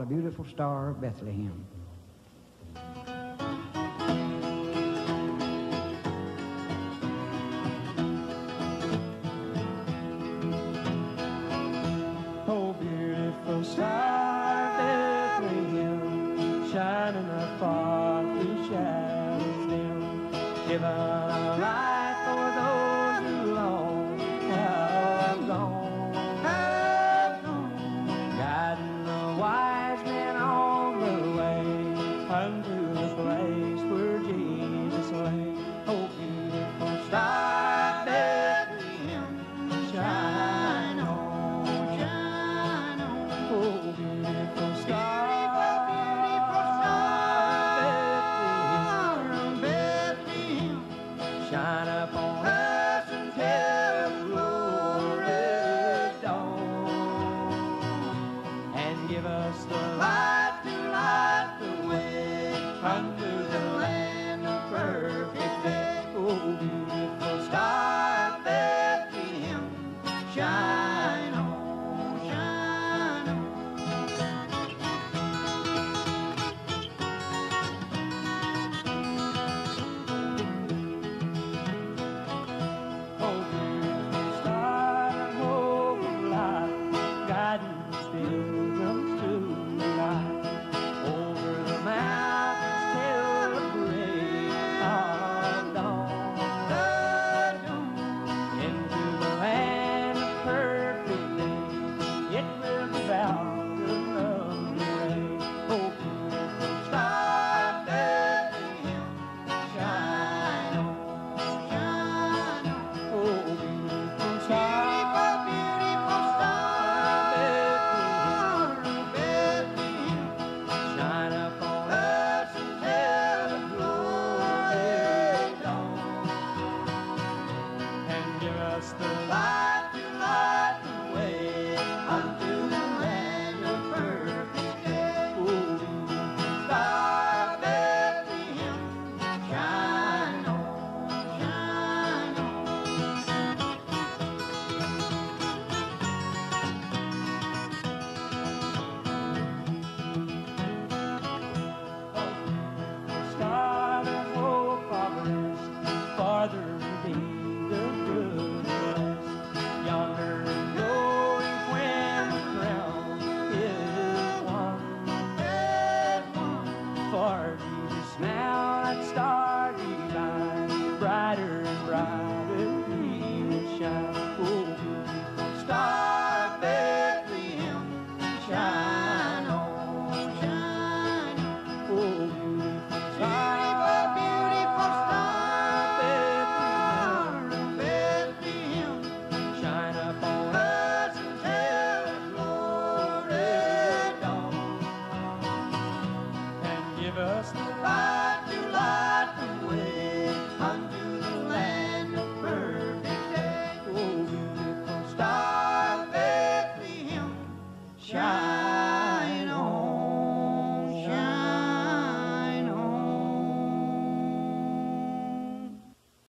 beautiful star of Bethlehem. Oh, beautiful star of Bethlehem, shining afar through shadows dim, given a light for those who long have gone, guiding the wise men on the way unto the place where Jesus lay. Oh, beautiful star of Bethlehem, shine on, shine on. Oh, beautiful star, beautiful star of Bethlehem, shine upon us until glory dawn, and give us the light to light the way unto the land of perfect day. Oh, beautiful star of Bethlehem, shine on, shine on. Oh, beautiful star, the hope of life, guiding pilgrims to the light, over the mountains till the break of dawn, into the land of perfect day, it will give out the lovely ray. Oh, beautiful star of Bethlehem, shine on, shine on. Oh, beautiful star, beautiful star of Bethlehem, shine upon us until the glory dawn, and give us the light to light the way unto the land of perfect day. Oh, beautiful star of Bethlehem, shine on, shine on. Star of hope of rest, farther redeemed of good rest, yonder glory when the crown is won. For Jesus now that star divine, brighter and brighter he will shine. Oh, beautiful star of Bethlehem, shine on, shine on. Oh, beautiful star, beautiful star of Bethlehem, shine upon us until the glory dawn, and give us the light